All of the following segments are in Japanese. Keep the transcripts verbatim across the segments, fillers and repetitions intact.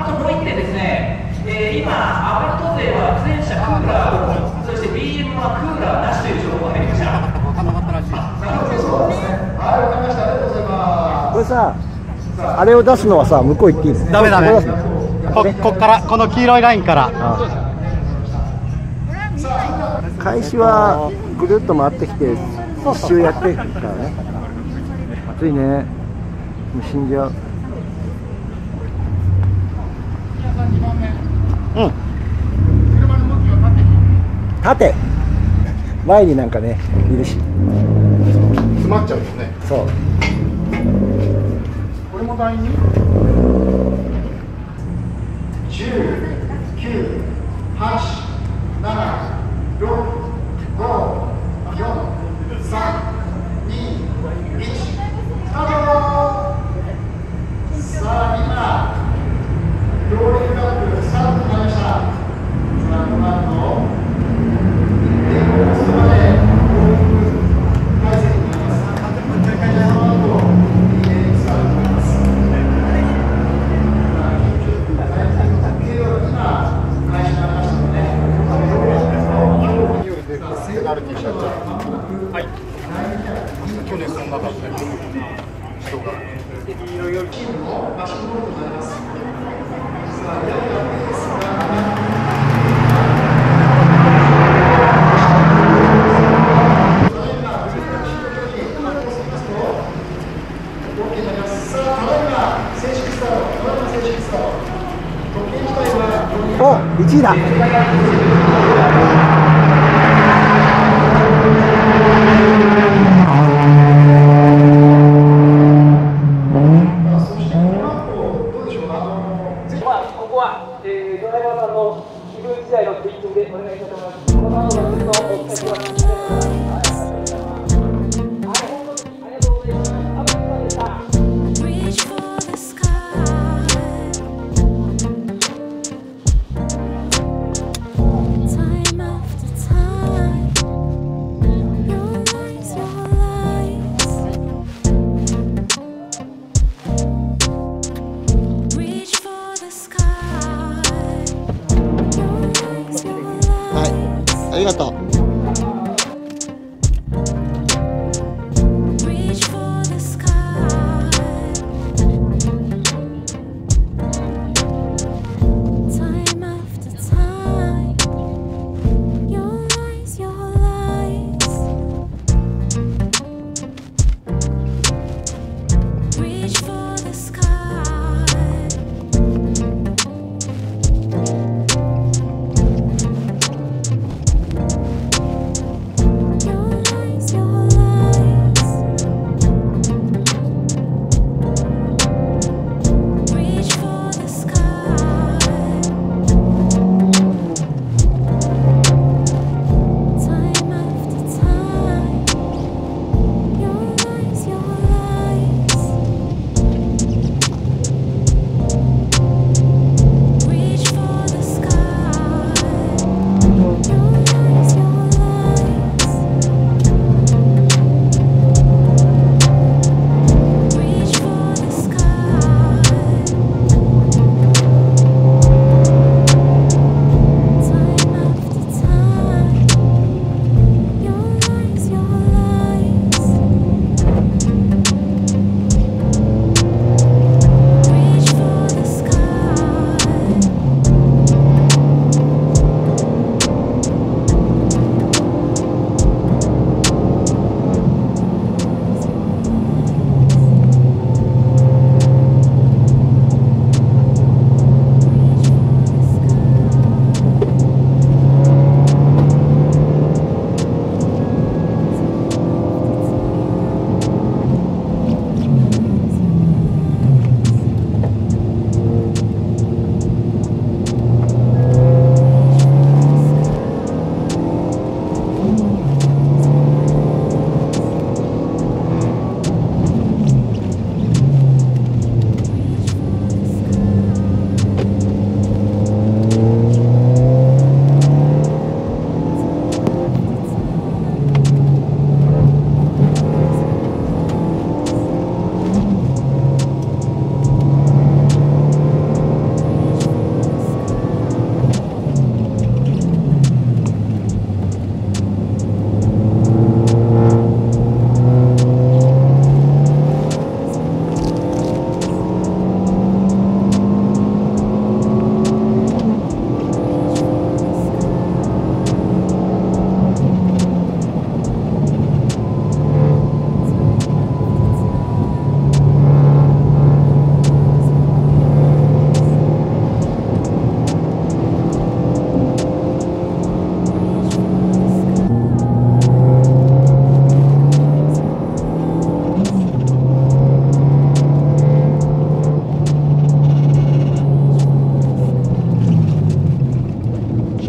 あともういってんですね、えー、今、アベルト勢は全車クーラー、そして ビーエム はクーラーなしという情報が入りました。そうですね。はい、わかりました。ありがとうございます。これさ、あれを出すのはさ、向こう行っていいの？ ダメダメ。ここっからこの黄色いラインから。 開始はぐるっと回ってきて一周やってるからね。暑いね。もう死んじゃう。うん。縦。前になんかねいるし。 詰まっちゃうよね。 そう。 これも第二。 十、九、八、七、六、五、四、三、二、一、スタート。さあ今ローリングアップスタートとなりました。さあこの後一点コースまで往復回線になります。その後にレーンスタートになります。回転の時計は今開始になりましたので、 ペナルティーしちゃった。はい。去年そんなだったよ。人が。 チームのマシンボールとなります。さあ、ややペースがお、いちいだ。 ここは、えー、ドライバーさんの気分次第のツイートでお願いしたいと思います。このままのお伝えします。 ありがとう。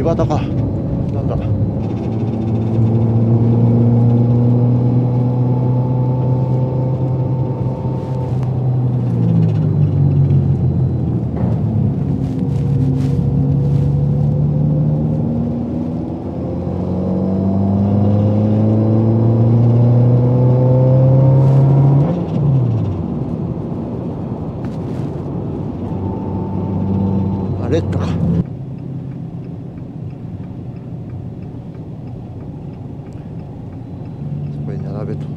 岩田かなんだ。レッドか。そこに並べと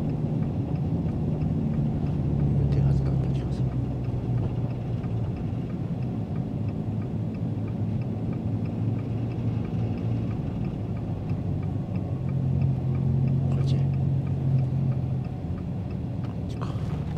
手はずだった気がする。こっちこっちか。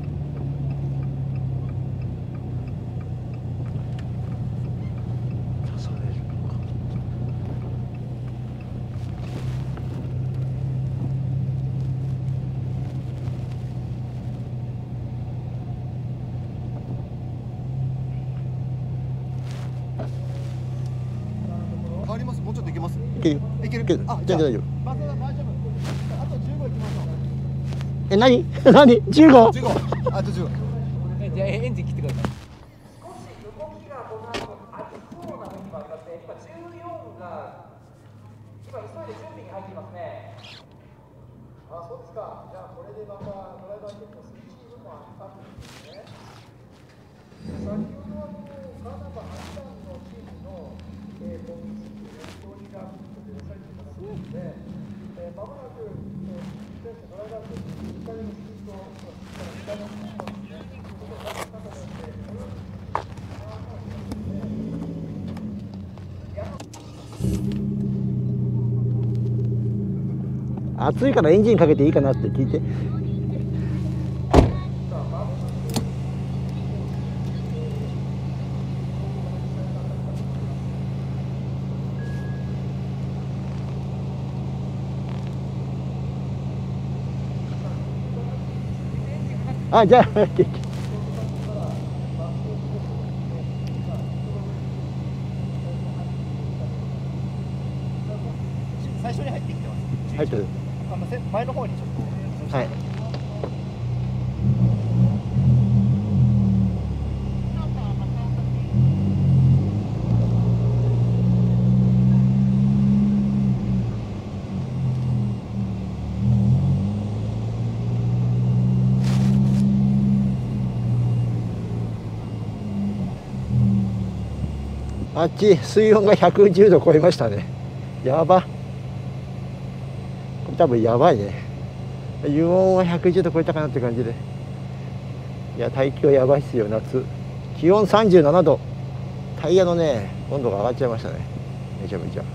変わります。もうちょっといけます。 いけるよ。 いける。 けどあ、 全然大丈夫。 まずは大丈夫。あとじゅうごいきましょう。 え、何何 ?じゅうご? じゅうご。あとじゅうご。 じゃあエンジン切ってください。 少し動きがこの後ありそうな雰囲気もありますね。今じゅうよんが今急いで準備に入っていますね。 あ、そうですか。じゃあこれでまたドライバー結構スイッチ部もあったんですね。先ほどあのカナダはちばんのチームの、えー、ボックスにストーリーが出されていたので、えー、まもなく、えー、選手ドライバーといっかいのスピードをいっかいのスピードをですね、そこを出す方で、 暑いからエンジンかけていいかなって聞いて。あ、じゃあ最初に入ってきてます。 入ってる。 あのせ前の方にちょっと。 はい。あっち水温がひゃくじゅうど超えましたね。やば。これ多分やばいね。油温はひゃくじゅうど超えたかなって感じで。いや、大気はやばいっすよ、夏。気温さんじゅうななど。タイヤのね、温度が上がっちゃいましたね。めちゃめちゃ。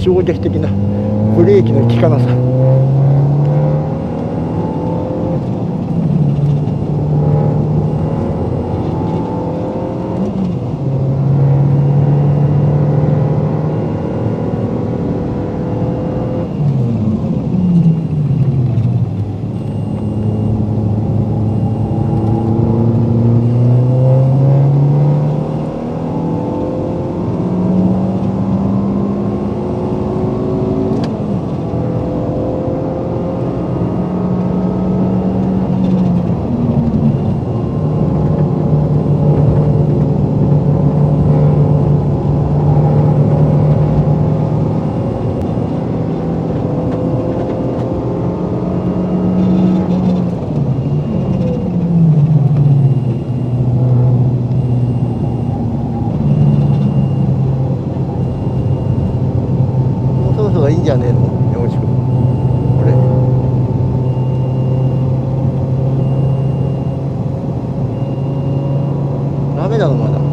衝撃的なブレーキの効かなさ。いいんじゃねえの、山口君。これ。ダメなのまだ。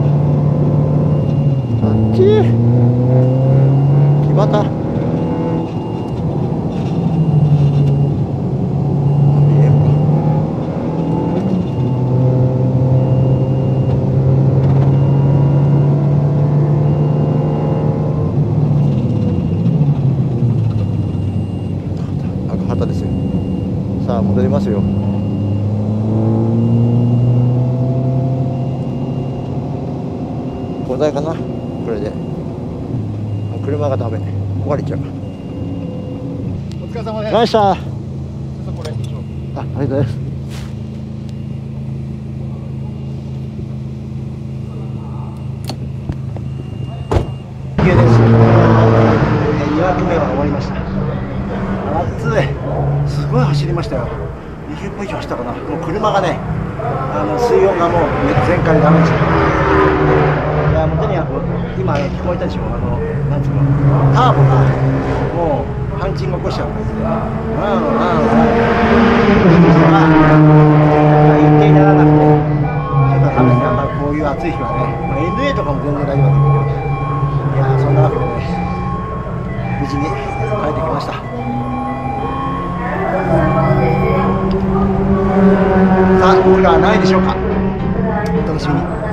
あっち。決まった。ですよ。さあ戻りますよ。交代かな、これで。車がダメ、壊れちゃう。 お疲れ様です。 ナイスした。あ、 これありがとうございます。休憩です。に枠目は終わりました。暑い、すごい走りましたよ。にじゅっぷん以上走ったかな。もう車がね、あの水温がもう全開でダメでした。いやもうとにかく今聞こえたでしょ、あのなんつうのターボがもうパンチング起こしちゃう感じで、ああああ一定にならなくて、ちょっとダメですね。やっぱりこういう暑い日はね、まあ、エヌエー とかも全然大丈夫だったけど、いやそんなわけでね、無事に帰ってきました。さあ、これは何位でしょうか。お楽しみに。